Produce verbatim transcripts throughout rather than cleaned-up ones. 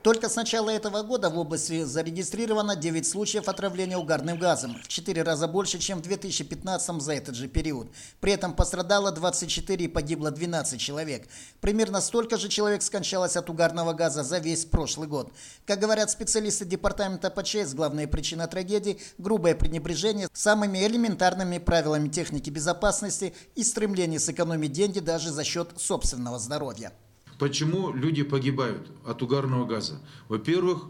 Только с начала этого года в области зарегистрировано девять случаев отравления угарным газом, в четыре раза больше, чем в две тысячи пятнадцатом за этот же период. При этом пострадало двадцать четыре и погибло двенадцать человек. Примерно столько же человек скончалось от угарного газа за весь прошлый год. Как говорят специалисты департамента ПЧС, главная причина трагедии – грубое пренебрежение самыми элементарными правилами техники безопасности и стремление сэкономить деньги даже за счет собственного здоровья. Почему люди погибают от угарного газа? Во-первых,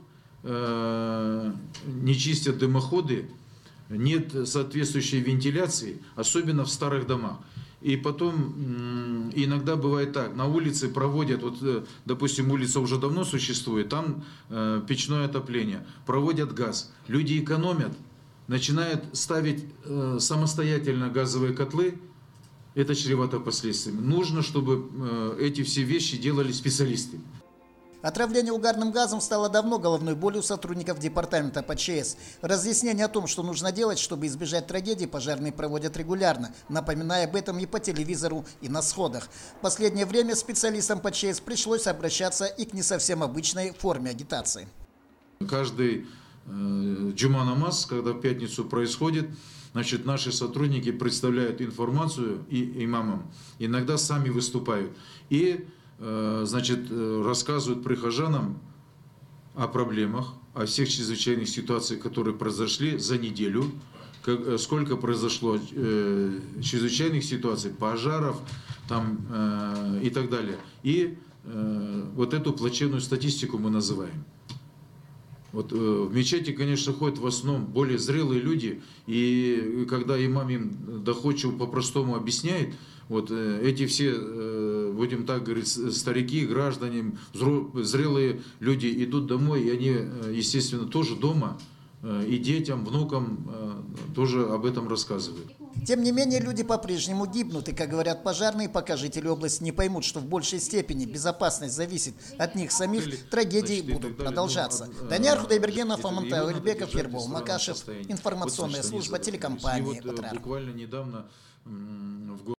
не чистят дымоходы, нет соответствующей вентиляции, особенно в старых домах. И потом иногда бывает так, на улице проводят, вот, допустим, улица уже давно существует, там печное отопление, проводят газ, люди экономят, начинают ставить самостоятельно газовые котлы. Это чревато последствиями. Нужно, чтобы эти все вещи делали специалисты. Отравление угарным газом стало давно головной болью сотрудников департамента ПЧС. Разъяснение о том, что нужно делать, чтобы избежать трагедии, пожарные проводят регулярно, напоминая об этом и по телевизору, и на сходах. В последнее время специалистам ПЧС пришлось обращаться и к не совсем обычной форме агитации. Каждый э, джума намаз, когда в пятницу происходит, значит, наши сотрудники представляют информацию и имамам, иногда сами выступают и, значит, рассказывают прихожанам о проблемах, о всех чрезвычайных ситуациях, которые произошли за неделю, как, сколько произошло э, чрезвычайных ситуаций, пожаров там, э, и так далее. И э, вот эту плачевную статистику мы называем. Вот, э, в мечети, конечно, ходят в основном более зрелые люди, и когда имам им доходчиво по-простому объясняет, вот э, эти все, э, будем так говорить, старики, граждане, зрелые люди идут домой, и они, э, естественно, тоже дома, э, и детям, внукам э, тоже об этом рассказывают. Тем не менее, люди по-прежнему гибнут, и, как говорят пожарные, пока жители области не поймут, что в большей степени безопасность зависит от них самих, трагедии будут продолжаться. Данияр Худайбергенов, Амантай Уэльбеков, Ербол Макашев, информационная служба телекомпании «Отр».